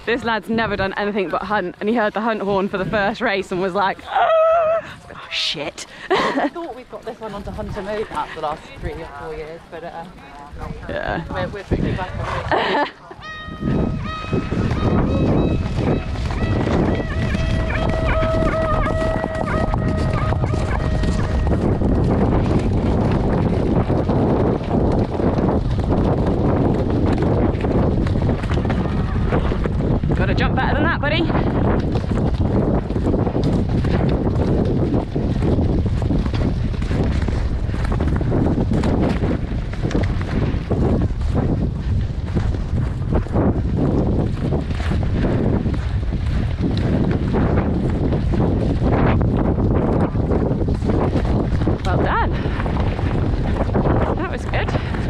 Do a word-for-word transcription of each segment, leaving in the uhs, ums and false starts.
This lad's never done anything but hunt, and he heard the hunt horn for the first race and was like, ah! Oh shit. I thought we've got this one onto hunter mode now for the last three or four years, but uh, yeah. we're, we're pretty back on it. Gotta jump better than that, buddy. Well done. That was good.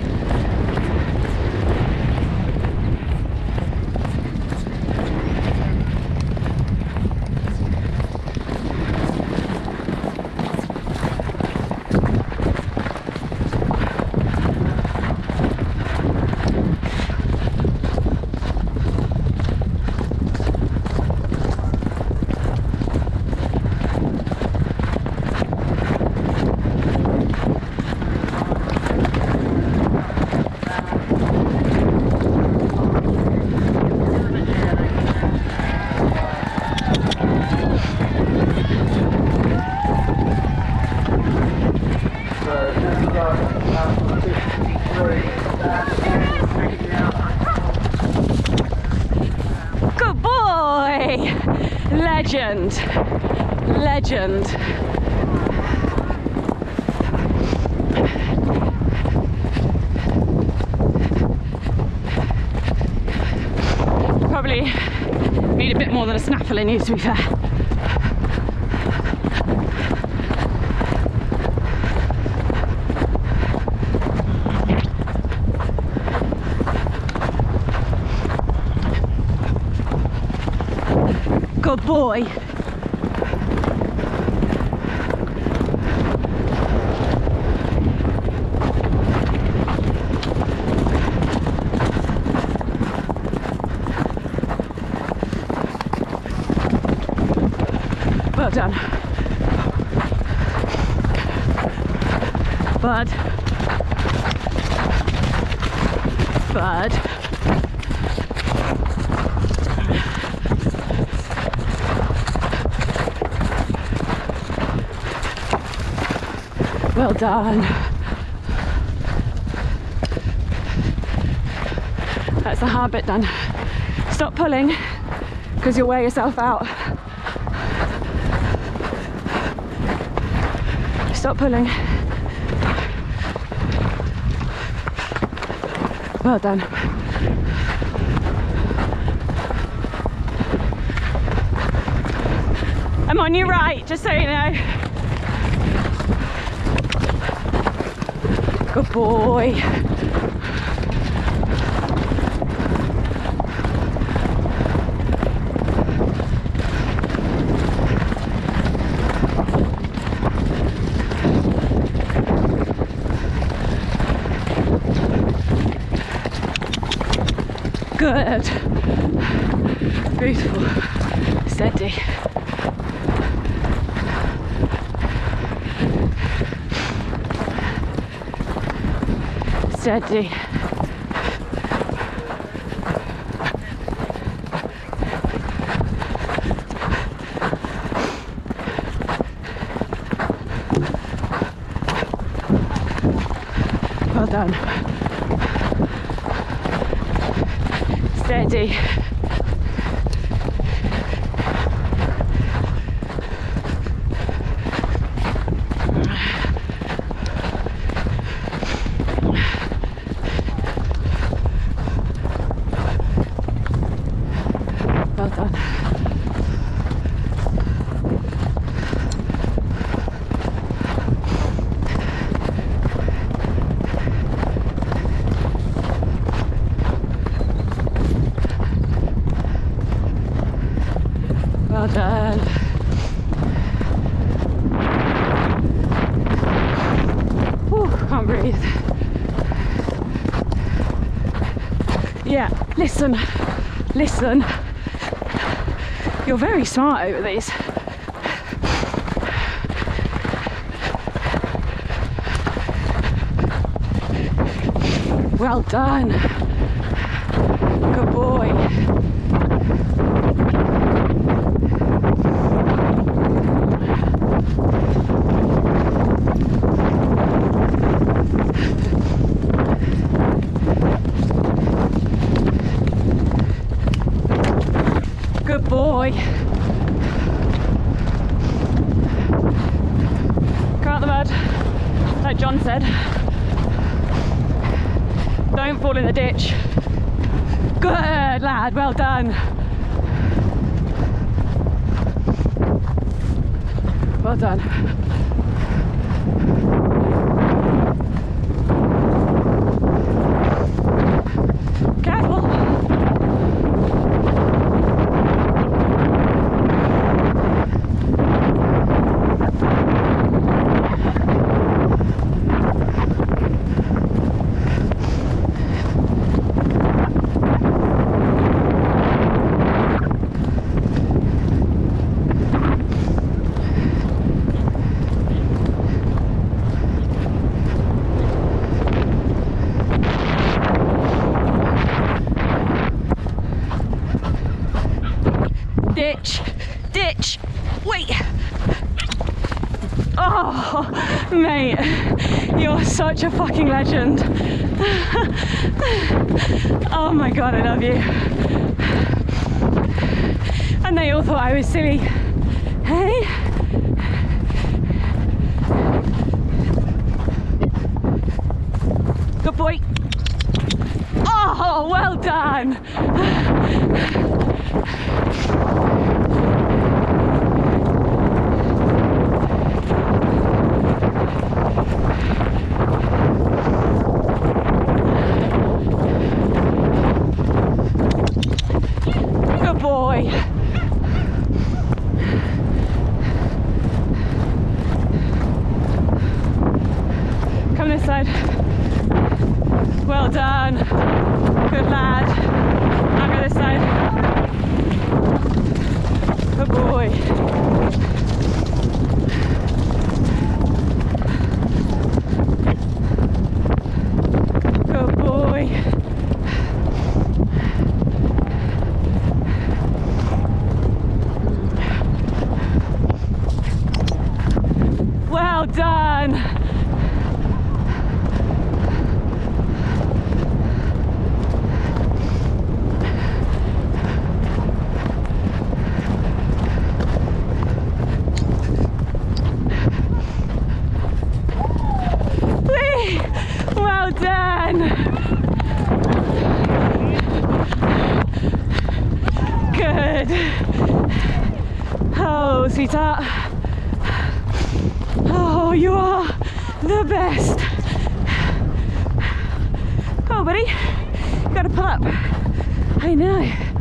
Good boy! Legend. Legend. Probably need a bit more than a snaffle in you, to be fair. Good boy. Well done. Bud. Bud. Well done. That's the hard bit done. Stop pulling, because you'll wear yourself out. Stop pulling. Well done. I'm on your right, just so you know. Good boy. Good. Beautiful. Steady. Steady. Well done. Steady. Well done. Well done. Whew, can't breathe. Yeah, listen, listen. You're very smart over these. Well done. Good boy. Good boy. Go out the mud, like John said. Don't fall in the ditch. Good lad, well done. Well done. Careful. Ditch, ditch, wait. Oh, mate, you're such a fucking legend. Oh my God, I love you. And they all thought I was silly. Hey? Good boy. Oh, well done. Good boy. Come this side. Well done. Good lad. Now go this side. Good boy. Good boy. Well done. Whee! Well done. Good. Oh, sweetheart. Oh, you are the best. Come on, buddy. You gotta pull up. I know.